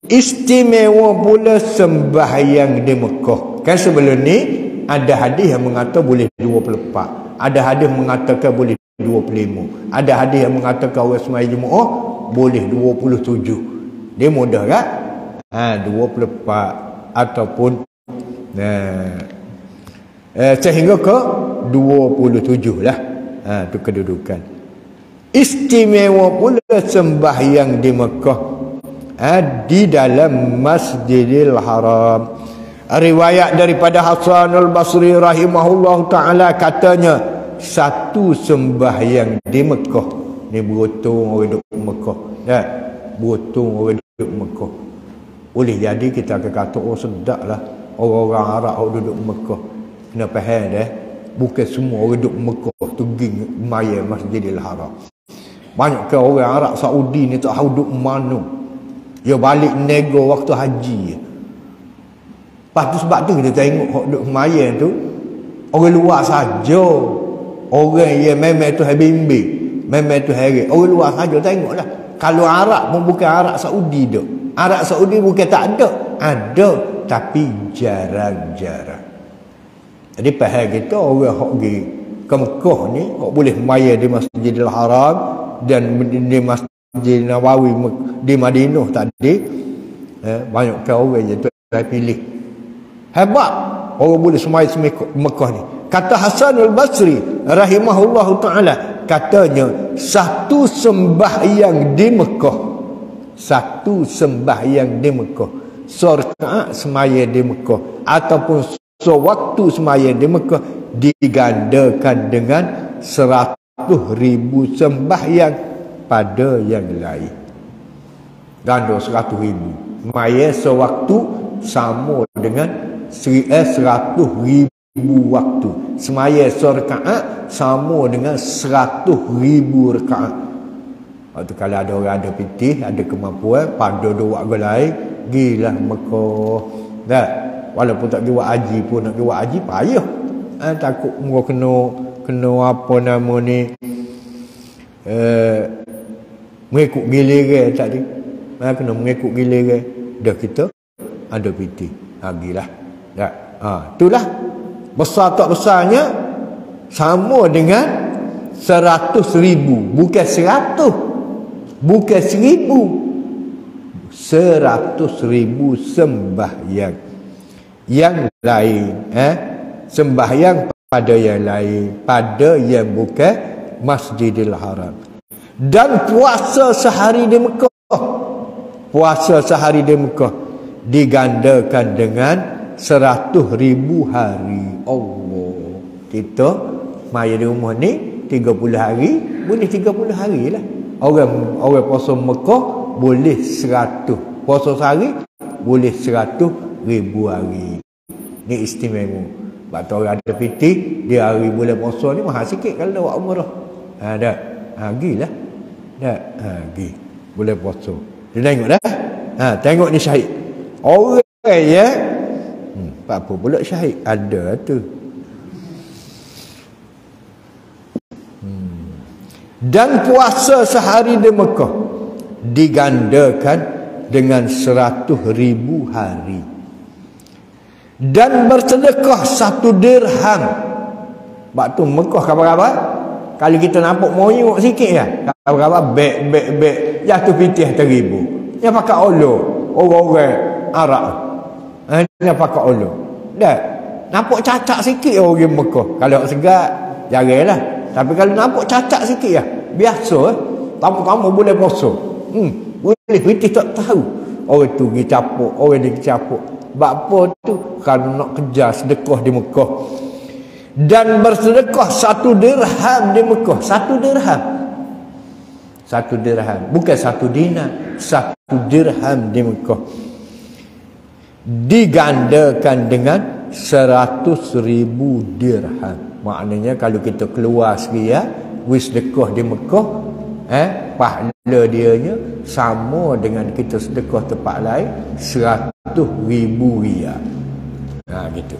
Istimewa pula sembahyang di Mekah. Kan sebelum ni ada hadis yang mengatakan boleh 24. Ada hadis mengatakan boleh 25. Ada hadis yang mengatakan orang sembahyang Jumaat boleh 27. Dia mudah kan? 24 ataupun sehingga ke 27 lah. Tu kedudukan. Istimewa pula sembahyang di Mekah di dalam Masjidil Haram. Riwayat daripada Hasan al-Basri rahimahullah ta'ala, katanya satu sembahyang di Mekah. Ni beruntung orang duduk Mekah. Beruntung orang duduk Mekah. Boleh jadi kita akan kata, oh sedap lah orang-orang Arab yang duduk Mekah. Kena faham dah, bukan semua orang duduk Mekah tu pergi maya Masjidil Haram. Banyak ke orang Arab Saudi ni tak tahu duduk mana. Dia balik nego waktu haji. Lepas tu sebab tu kita tengok hok duduk maya tu orang luar saja. Orang yang memang tu habimbi, memang tu hari. Orang luar saja tengoklah. Kalau Arab pun bukan Arab Saudi dak. Arab Saudi bukan tak ada. Ada tapi jarang-jarang. Jadi faham kita orang hok pergi ke Mekah ni hok boleh maya di Masjidil Haram dan di Masjid Nabawi di Madinah tadi. Banyak orang yang tu pilih. Hebat orang boleh semaya Mekah ni. Kata Hasan al-Basri rahimahullahu ta'ala, katanya satu sembahyang di Mekah, satu sembahyang di Mekah, serakaat semaya di Mekah ataupun sewaktu semaya di Mekah digandakan dengan 100,000 sembahyang pada yang lain. Ganda 100,000. Semaya sewaktu sama dengan 100,000 waktu. Semaya serakaat sama dengan 100,000 rakaat. Waktu kalau ada orang ada pitih, ada kemampuan, pada dua orang lain, gilah Mekah. Dah. Walaupun tak buat haji pun, nak buat haji payah. Takut mu kena apa nama ni, mengikut giliran tadi. Kena mengikut giliran. Dah kita ada pitih. Gilah. Dah. Itulah besar tak besarnya sama dengan 100,000, bukan 100, bukan 1,000, 100,000 sembahyang yang lain. Sembahyang pada yang lain, pada yang bukan Masjidil Haram. Dan puasa sehari di Mekah, puasa sehari di Mekah digandakan dengan 100,000 hari. Allah, kita maya di rumah ni 30 hari, boleh 30 hari lah. Orang puasa Mekah boleh 100, puasa sehari boleh 100,000 hari. Ni istimewa. Sebab tu orang ada pitih, dia hari bulan puasa ni mahal sikit kalau buat umrah. Dah. Gilah. Dah. Gi bulan puasa. Dia tengok dah. Tengok ni syahid. Orang ya. Apa pula syahid? Ada tu. Dan puasa sehari di Mekah digandakan dengan 100,000 hari. Dan bersedekah 1 dirham. Sebab tu Mekah khabar-khabar, kalau kita nampak moyok sikit ya, khabar-khabar beg jatuh pitih 1,000. Yang pakai orang-orang Arab. Dia pakai ulu. Dah. Nampak cacat sikit orang Mekah. Kalau segar, jaranglah. Tapi kalau nampak cacat sikit ya, biasa. Tamu-tamu boleh puasa. Boleh pitih tak tahu. Orang tu pergi capuk, orang dia capuk. Sebab apa tu? Kalau nak kejar sedekah di Mekah. Dan bersedekah 1 dirham di Mekah. 1 dirham. 1 dirham. Bukan 1 dinar. 1 dirham di Mekah digandakan dengan 100,000 dirham. Maknanya kalau kita keluar sekian wis sedekah di Mekah, pahala dianya sama dengan kita sedekah tempat lain 100,000 riyal. Gitu.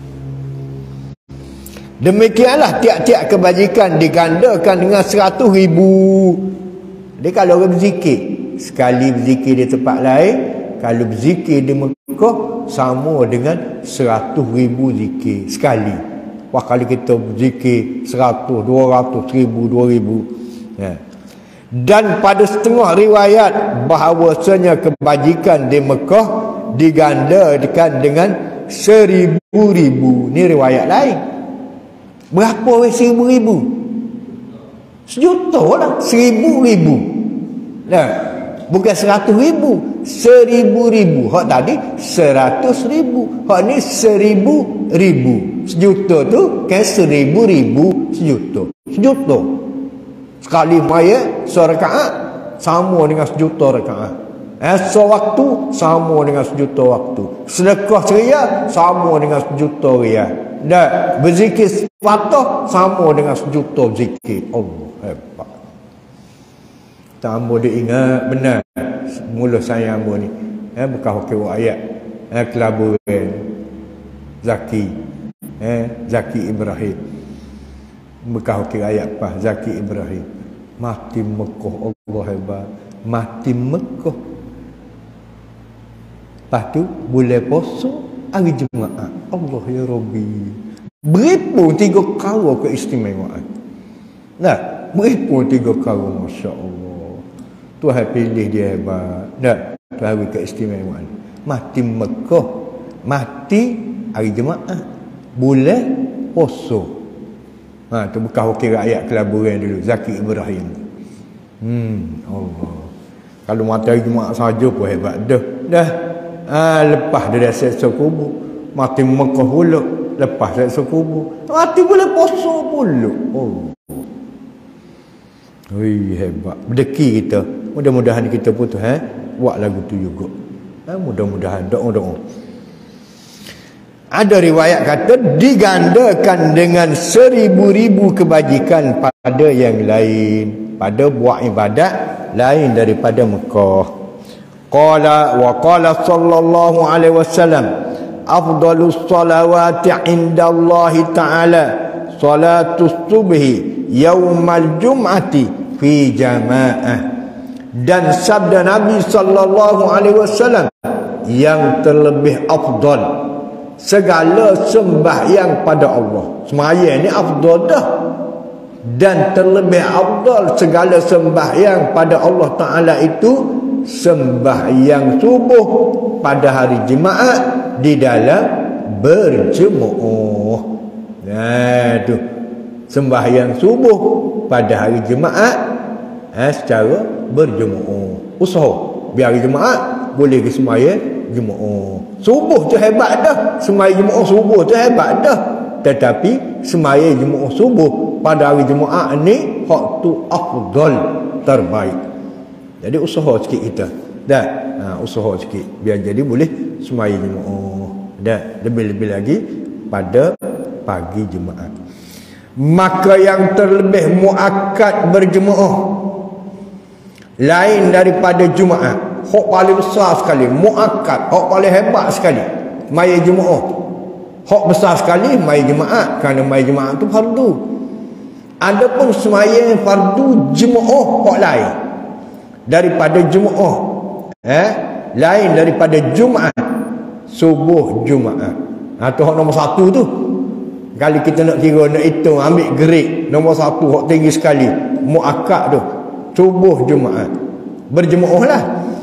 Demikianlah tiap-tiap kebajikan digandakan dengan 100,000. Jadi kalau orang berzikir, sekali berzikir di tempat lain kalau berzikir di Mekah sama dengan 100,000 zikir sekali. Wah, kalau kita berzikir 100, 200, 1000, 2000. Ya. Dan pada setengah riwayat bahawasanya kebajikan di Mekah digandakan dengan 1000,000. Ni riwayat lain. Berapa weh 1000,000? Sejuta lah. 1000,000. Nah, bukan 100,000. 1000,000. Hak tadi 100,000. Hak ni 1000,000. Sejuta tu kan 1000,000 sejuta. Sejuta. Sekali mayat serakaat sama dengan sejuta rakaat. Sewaktu sama dengan sejuta waktu. Sedekah ceria sama dengan sejuta riyal. Dan berzikir sepatah sama dengan sejuta zikir. Allah hebat. Tambah dia ingat benar. Mula saya ambil ni. Bukan wakil ayat. Kelaburan Zaki. Zaki Ibrahim. Bukan wakil ayat apa. Zaki Ibrahim. Mati Mekah. Allah hebat. Mati Mekah. Lepas tu boleh puasa hari Jumaat. Allah ya Rabbi. Beribu 3 kali keistimewaan. Nah, beribu 3 kali, Masya Allah. Tuhan pilih dia hebat. Nah, Tuhan beri keistimewaan. Mati Mekah. Mati hari Jumaat. Boleh puasa. Tu bukan wakil rakyat kelaburan dulu. Zaki Ibrahim. Allah. Kalau mati hari Jumaat saja pun hebat. Dah. Lepas dia dah seksa kubur. Mati Mekah pula. Lepas seksa kubur. Mati boleh puasa pula. Oh. Hebat. Berdeki kita. Mudah-mudahan kita pun tu buat lagu tu juga. Mudah-mudahan. Doa-doa. Ada riwayat kata digandakan dengan 1000,000 kebajikan pada yang lain. Pada buat ibadat lain daripada Mekah. Qala sallallahu alaihi wasallam afdalus salawati indallahi ta'ala salatus subhi yaumal jum'ati fi jamaah. Dan sabda Nabi sallallahu alaihi wasallam yang terlebih afdal segala sembahyang pada Allah. Sembahyang ni afdal dah. Dan terlebih afdal segala sembahyang pada Allah Ta'ala itu sembahyang subuh pada hari Jumaat di dalam berjemaah. Tu sembahyang subuh pada hari Jumaat secara berjemaah. Usaha biar hari Jumaat boleh ke sembahyang Jumaat. Subuh tu hebat dah. Sembahyang Jumaat subuh tu hebat dah. Tetapi sembahyang Jumaat subuh pada hari Jumaat ni hak tu afdal, terbaik. Jadi usaha sikit kita. Dah. Usaha sikit biar jadi boleh sembahyang Jumaat. Dah. Lebih-lebih lagi pada pagi Jumaat. Maka yang terlebih muakkad berjemaah lain daripada Jumaat. Hak paling besar sekali, muakkad, hak paling hebat sekali. Mai Jumaat. Hak besar sekali mai Jumaat, kerana mai Jumaat tu fardu. Adapun sembahyang fardu Jumaat hak lain daripada Jumaat. Lain daripada Jumaat. Subuh Jumaat. Tu hak nombor 1 tu. Kali kita nak kira, nak hitung, ambil grade nombor 1 hak tinggi sekali, muakkad tu. Subuh Jumaat. Berjemaah lah.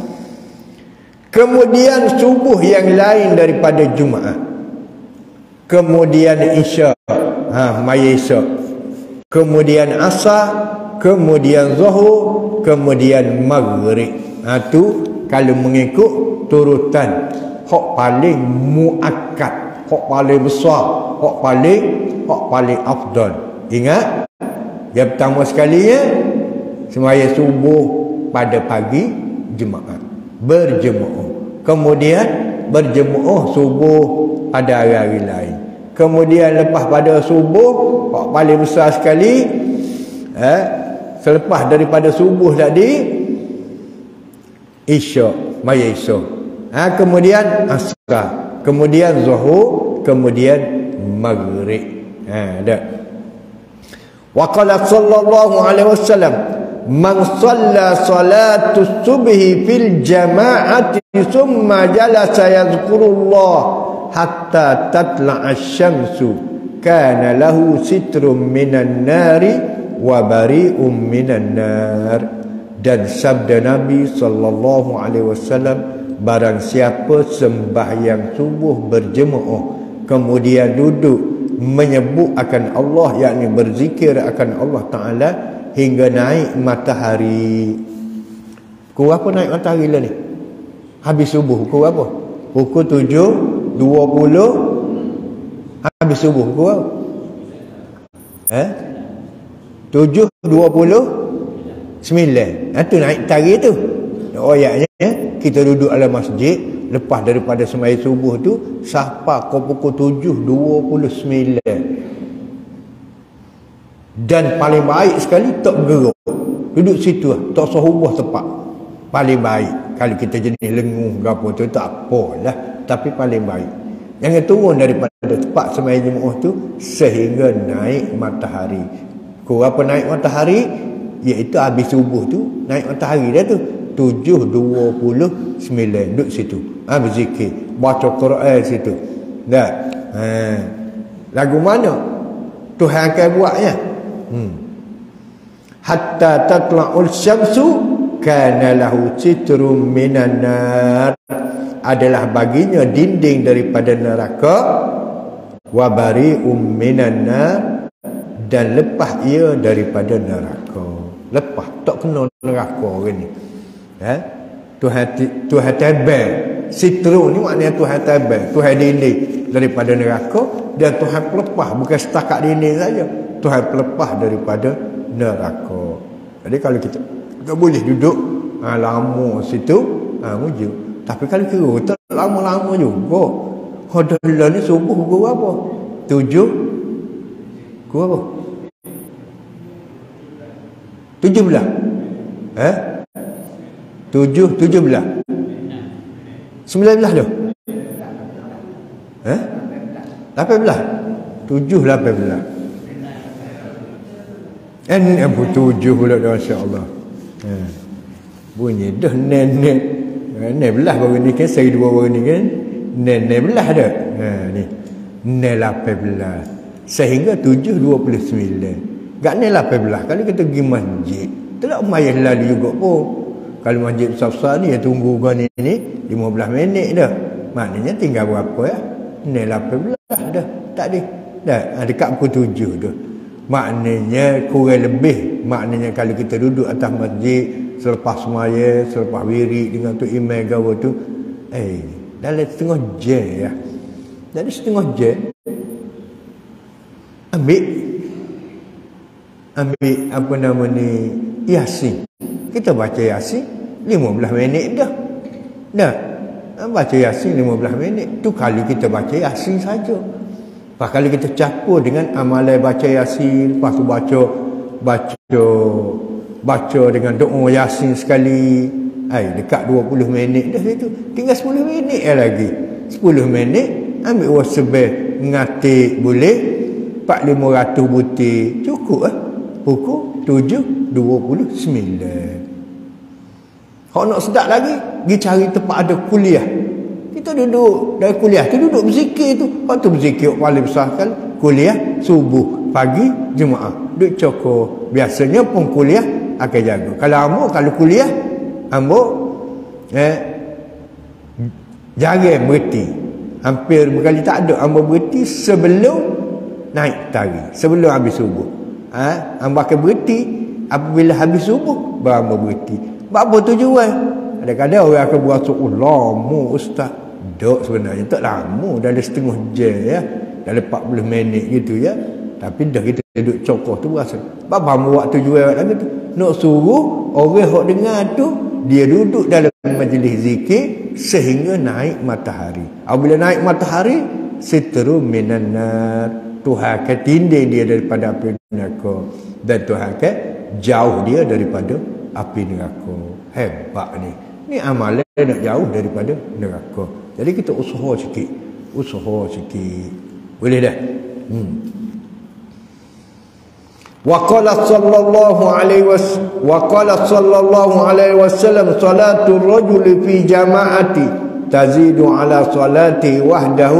Kemudian subuh yang lain daripada Jumaat. Kemudian Isya. Maya Isya. Kemudian Asar. Kemudian Zuhur. Kemudian Maghrib. Tu kalau mengikut turutan hak paling muakkad, hak paling besar, hak paling afdal. Ingat, yang pertama sekali sembahyang subuh pada pagi Jumaat, berjemaah. Kemudian berjemaah subuh pada hari-hari lain. Kemudian lepas pada subuh, hak paling besar sekali, selepas daripada subuh tadi, Isya, maya Isya. Kemudian Asar, kemudian Zuhur, kemudian Maghrib. Dah. Wa qala sallallahu alaihi wasallam man shalla salatus subhi fil jama'ati summa jalasa yadhkurullah hatta tatla'a asy-syamsu kana lahu sitrum minan nari wa bari'um minan nar. Dan sabda Nabi sallallahu alaihi wasallam, barang siapa sembahyang subuh berjemaah kemudian duduk menyebut akan Allah, yakni berzikir akan Allah Taala hingga naik matahari. Pukul apa naik matahari lah ni? Habis subuh pukul apa? Pukul 7.20. Habis subuh pukul apa? 7.29. Itu naik matahari tu. Ayatnya kita duduk dalam masjid lepas daripada sembahyang subuh tu sampai ke pukul 7.29. Dan paling baik sekali tak bergerak, duduk situ lah, tak usah ubah tempat. Paling baik. Kalau kita jenis lenguh ke apa tu tak apalah, tapi paling baik jangan turun daripada tempat sembahyang jemaah tu sehingga naik matahari. Kau apa naik matahari? Iaitu habis subuh tu naik matahari dah tu 7.29. Duduk situ, berzikir, baca Quran situ. Dah. Lagu mana Tuhan akan buatnya? Hatta tatla'ul syamsu kana lahu sitrum minan nar, adalah baginya dinding daripada neraka, wa bari'um minan nar, dan lepas ia daripada neraka. Lepas tak kena neraka orang ni. Tuhan tabel sitrum ni maknanya Tuhan tabel, Tuhan dinding daripada neraka, dan Tuhan pelepah, bukan setakat dinding saja, Tuhan pelepah daripada neraka. Jadi kalau kita tak boleh duduk lama situ, mujuk. Tapi kalau kira tak lama-lama juga. Hodolah ni subuh pukul apa? 7. Pukul apa? 17. 17. 19 tu. 18. 7 18. Abu 7 pula dah, masya-Allah. Bunyi dah nenek. Nenek belah baru ni kan, seri 2 baru ni kan. Nenek belah dah. Ni. Nenek 18. Sehingga 7.29. Gak nenek 18. Kalau kita pergi masjid, tak payah lalu juga pun. Kalau masjid besar-besar ni, tunggu kau ni 15 minit dah. Maknanya tinggal berapa ya? Nenek 18 dah. Tak ada. Dah. Dekat pukul 7 dah. Maknanya kurang lebih, maknanya kalau kita duduk atas masjid selepas semaya, selepas wirid dengan tu imam gawa tu, dalam setengah jam ya. Jadi setengah jam ambil apa nama ni, Yasin. Kita baca Yasin 15 minit dah. Baca Yasin 15 minit tu kalau kita baca Yasin saja. Lepas kalau kita campur dengan amalan baca Yasin, lepas tu baca dengan doa Yasin sekali, dekat 20 minit dah itu. Tinggal 10 minit lagi. 10 minit ambil wasbih ngatik boleh 4,500 butir cukup pukul 7.29. Kalau nak sedap lagi, pergi cari tempat ada kuliah. Kita duduk dari kuliah tu, duduk berzikir tu. Lepas tu berzikir paling besar kan kuliah subuh pagi jemaah. Duduk cokor. Biasanya pun kuliah akan jaga. Kalau kuliah ambo jarang berhenti. Hampir berkali tak ada ambo berhenti sebelum naik tari, sebelum habis subuh. Ambo akan berhenti apabila habis subuh baru ambo berhenti. Apa tujuan? Kadang-kadang orang akan berasa, lama ustaz. Tak, sebenarnya tak lama, dalam setengah jam ya, dalam 40 minit gitu ya. Tapi dah kita duduk cokoh tu berasa. Bapa buat tujuan lagi tu, nak suruh orang hok dengar tu dia duduk dalam majlis zikir sehingga naik matahari. Apabila naik matahari, sitrum minan nar, Tuhan akan tindih dia daripada api neraka, dan Tuhan akan jauh dia daripada api neraka. Hebat ni. Ni amalan nak jauh daripada neraka. Jadi kita usaha sikit. Boleh dah? Wa qala sallallahu alaihi wasallam salatul rajuli fi jama'ati tazidu ala salati wahdahu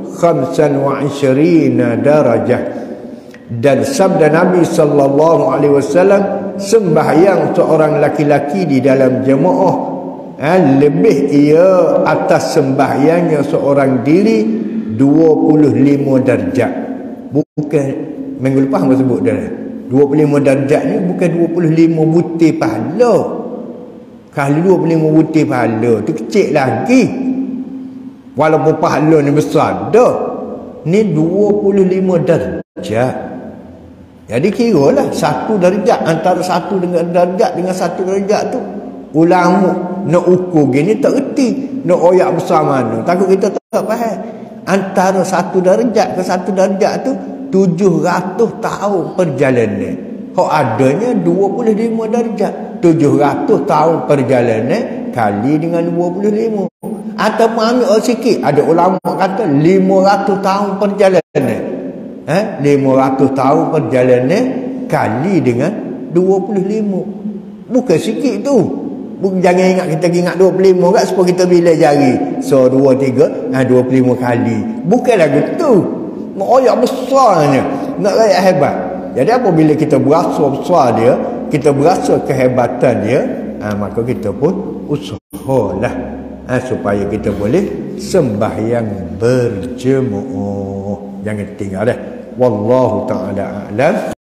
25 darajah. Dan sabda Nabi sallallahu alaihi wasallam, sembahyang seorang laki-laki di dalam jemaah lebih ia atas sembahyangnya seorang diri 25 darjat. Bukan minggu lepas hang sebut dah. 25 darjat ni bukan 25 butir pahala. Kalau 25 butir pahala tu kecil lagi. Walaupun pahala ni besar dah. Ni 25 darjat. Jadi kiralah satu darjat, antara satu dengan darjat dengan satu darjat tu ulama nak ukur gini tak reti, nak oyak besar mana, takut kita tak faham. Antara satu darjat ke satu darjat tu 700 tahun perjalanan. Hak adanya 25 darjat, 700 tahun perjalanan kali dengan 25. Atau ambil sikit, ada ulama kata 500 tahun perjalanan. 500 tahun perjalanan kali dengan 25. Bukan sikit tu. Jangan ingat kita ingat 25 kat supaya kita bila jari. So 2 3 25 kali. Bukanlah gitu. Oyak besarnya. Nak rakyat hebat. Jadi apabila kita berasa besar dia, kita berasa kehebatan dia, maka kita pun usahalah supaya kita boleh sembahyang berjemaah. Jangan tinggal dah. Wallahu ta'ala a'lam.